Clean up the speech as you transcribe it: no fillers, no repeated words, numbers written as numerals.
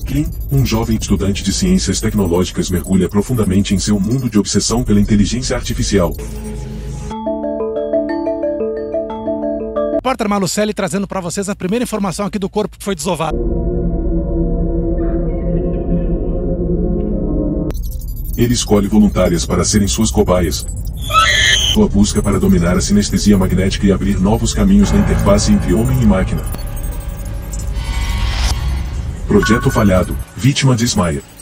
Kim, um jovem estudante de ciências tecnológicas, mergulha profundamente em seu mundo de obsessão pela inteligência artificial. Repórter Malucelli trazendo para vocês a primeira informação aqui do corpo que foi desovado. Ele escolhe voluntárias para serem suas cobaias. Sua busca para dominar a sinestesia magnética e abrir novos caminhos na interface entre homem e máquina. Projeto falhado. Vítima desmaia.